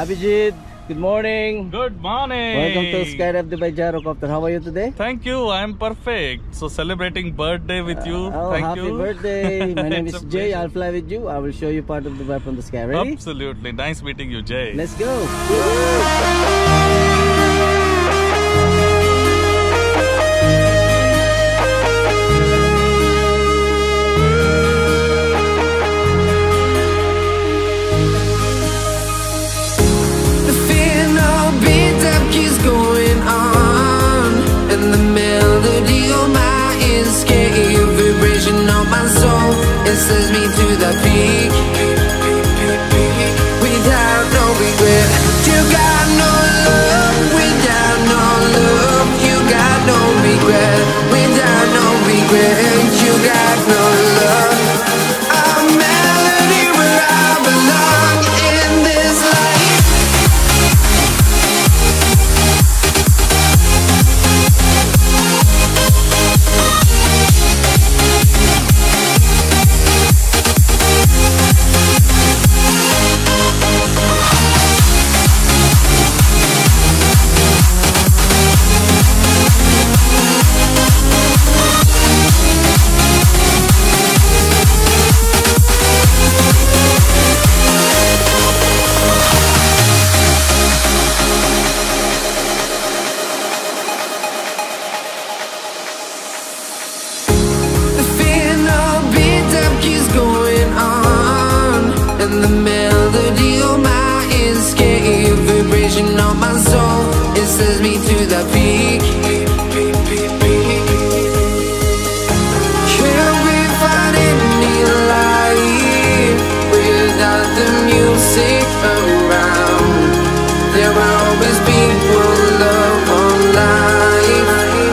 Abhijeet, good morning. Good morning. Welcome to Skydive Dubai Gyrocopter. How are you today? Thank you. I'm perfect. So celebrating birthday with you. Happy birthday. My name is Jay. I'll fly with you. I will show you part of Dubai from the sky. Ready? Absolutely. Nice meeting you, Jay. Let's go. It sends me to the peak without no regret. You got no love without no love. You got no regret without no regret. You got no love. A melody where I belong in this life. And the melody of my escape, vibration on my soul, it sends me to the peak. Can we find any life without the music around? There will always be one love on life.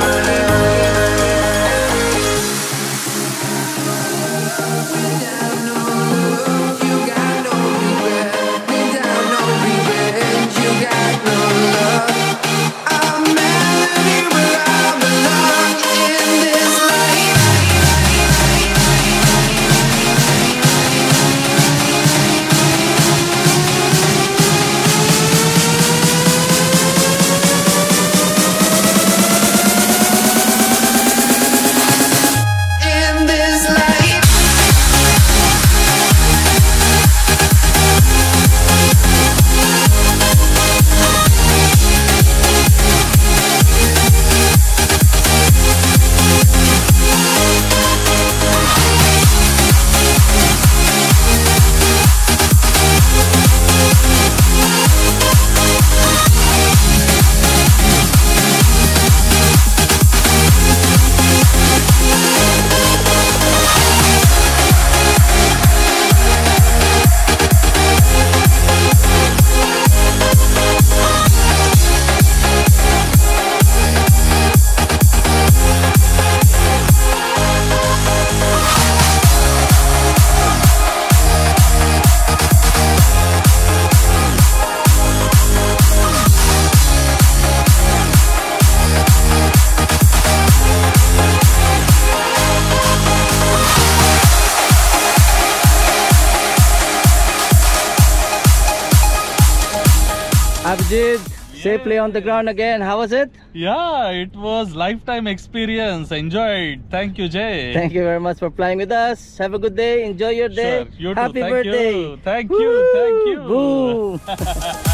Abhijeet, safely on the ground again. How was it? Yeah, it was lifetime experience. Enjoyed. Thank you, Jay. Thank you very much for flying with us. Have a good day. Enjoy your day. Sure. You too. Happy Thank birthday. you. Thank you. Thank you. Boom.